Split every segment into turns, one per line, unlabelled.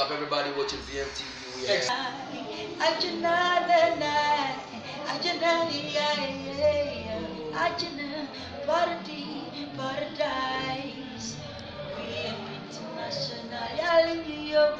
up, everybody watching VMTV. We are
Paradise VM International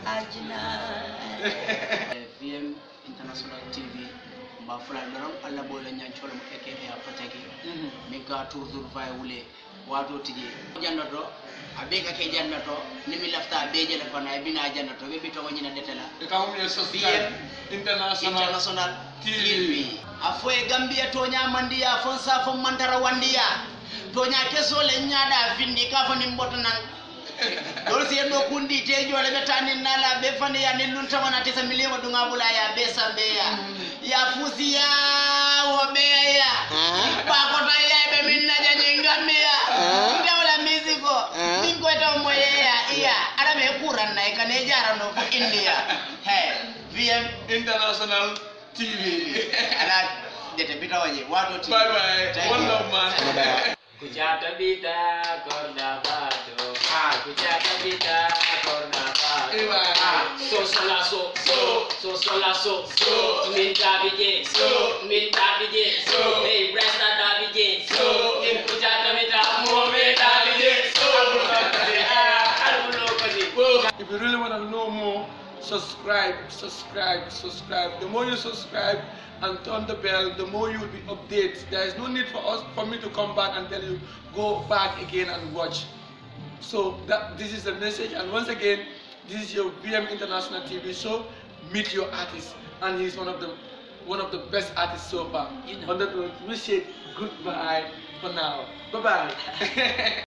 VM International TV Bafula Laram Allah Bola Nyanchol aka Apataki Mika Tuzur Vayule Wado Tije Janato Abeka K Janato Nimi Lafta Beja Lafana Bina Janato Maybe Tawanyina Detala VM International TV Afoe Gambia Tonya Mandia Fonsa from Mantara Wandia Tonya Keso Lenyada Vindika for Nimbotanan Dolsi endo kundi tejo wale betani nala befani ya nilunta wanatesa miliwa dungabula ya besa mbeya ya fusi ya wabea pakota ya ibe minna janyinga mbeya ndawala miziko minko eta umoye ya iya arabe kuran na ikanejara no for India hey VM
International TV.
Ala jete pita waje watu TV.
Bye bye. One love man.
Kuchata bita korda pato. Kuchata bita korda pato. So sola so sola so minta bije hey resta da bije in kuchata bita mo bita bije
If you really want to know more, subscribe. The more you subscribe and turn the bell, the more you will be updated. There is no need for me to come back and tell you go back again and watch. So this is the message, and once again, this is your VM International TV show. Meet your artist, and he's one of the best artists so far. On that note, we say goodbye for now. Bye bye.